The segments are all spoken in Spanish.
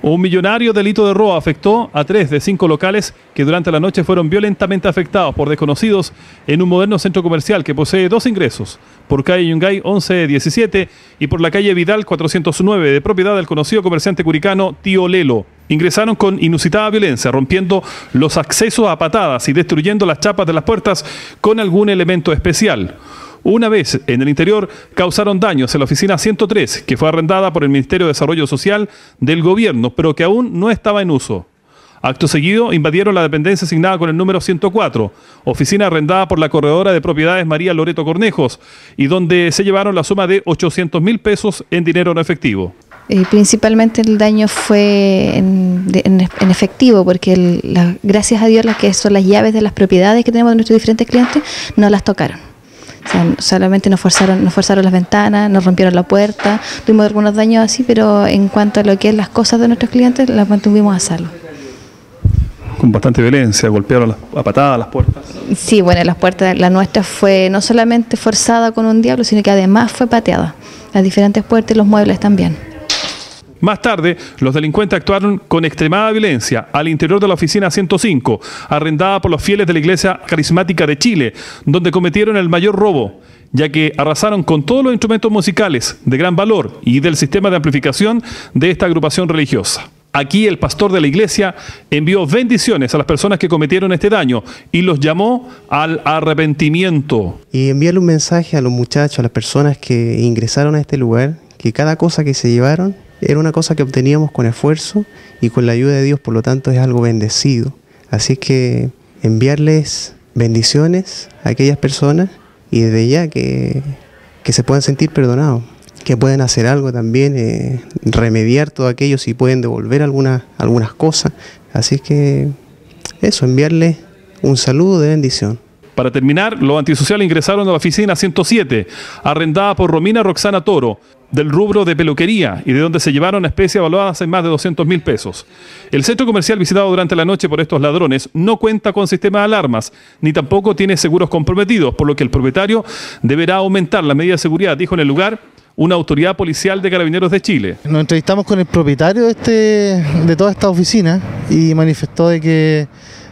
Un millonario delito de robo afectó a 3 de 5 locales que durante la noche fueron violentamente afectados por desconocidos en un moderno centro comercial que posee 2 ingresos, por calle Yungay 1117 y por la calle Vidal 409, de propiedad del conocido comerciante curicano Tío Lelo. Ingresaron con inusitada violencia, rompiendo los accesos a patadas y destruyendo las chapas de las puertas con algún elemento especial. Una vez en el interior, causaron daños en la oficina 103, que fue arrendada por el Ministerio de Desarrollo Social del gobierno, pero que aún no estaba en uso. Acto seguido, invadieron la dependencia asignada con el número 104, oficina arrendada por la corredora de propiedades María Loreto Cornejos, y donde se llevaron la suma de 800.000 pesos en dinero no efectivo. Principalmente el daño fue en efectivo, porque gracias a Dios las que son las llaves de las propiedades que tenemos de nuestros diferentes clientes no las tocaron. O sea, solamente nos forzaron las ventanas, nos rompieron la puerta, tuvimos algunos daños así, pero en cuanto a lo que es las cosas de nuestros clientes, las mantuvimos a salvo. Con bastante violencia, golpearon a patadas las puertas. Sí, bueno, las puertas, la nuestra fue no solamente forzada con un diablo, sino que además fue pateada. Las diferentes puertas y los muebles también. Más tarde, los delincuentes actuaron con extremada violencia al interior de la oficina 105, arrendada por los fieles de la Iglesia Carismática de Chile, donde cometieron el mayor robo, ya que arrasaron con todos los instrumentos musicales de gran valor y del sistema de amplificación de esta agrupación religiosa. Aquí el pastor de la iglesia envió bendiciones a las personas que cometieron este daño y los llamó al arrepentimiento. Y enviarle un mensaje a los muchachos, a las personas que ingresaron a este lugar, que cada cosa que se llevaron era una cosa que obteníamos con esfuerzo y con la ayuda de Dios, por lo tanto es algo bendecido. Así que enviarles bendiciones a aquellas personas y desde ya que se puedan sentir perdonados, que pueden hacer algo también, remediar todo aquello si pueden devolver algunas cosas. Así que eso, enviarles un saludo de bendición. Para terminar, los antisociales ingresaron a la oficina 107, arrendada por Romina Roxana Toro, del rubro de peluquería, y de donde se llevaron especies evaluadas en más de 200.000 pesos. El centro comercial visitado durante la noche por estos ladrones no cuenta con sistema de alarmas, ni tampoco tiene seguros comprometidos, por lo que el propietario deberá aumentar la medida de seguridad, dijo en el lugar una autoridad policial de Carabineros de Chile. Nos entrevistamos con el propietario de toda esta oficina y manifestó de que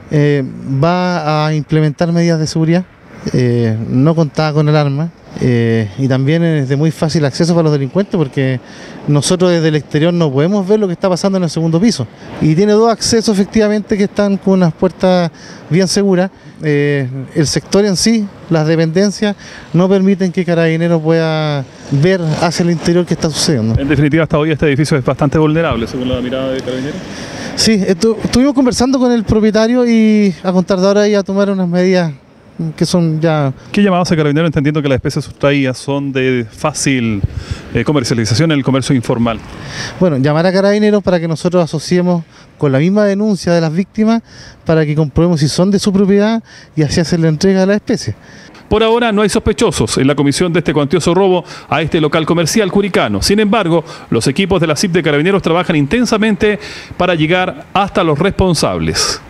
va a implementar medidas de seguridad, no contaba con alarma, y también es de muy fácil acceso para los delincuentes, porque nosotros desde el exterior no podemos ver lo que está pasando en el segundo piso, y tiene 2 accesos efectivamente que están con unas puertas bien seguras. El sector en sí, las dependencias, no permiten que Carabineros pueda ver hacia el interior qué está sucediendo. En definitiva, hasta hoy este edificio es bastante vulnerable, según la mirada de Carabineros. Sí, estuvimos conversando con el propietario y a contar de ahora y a tomar unas medidas que son ya... ¿Qué llamados a Carabineros, entendiendo que las especies sustraídas son de fácil comercialización en el comercio informal? Bueno, llamar a Carabineros para que nosotros asociemos con la misma denuncia de las víctimas para que comprobemos si son de su propiedad y así hacer la entrega de la especie. Por ahora no hay sospechosos en la comisión de este cuantioso robo a este local comercial curicano. Sin embargo, los equipos de la CIP de Carabineros trabajan intensamente para llegar hasta los responsables.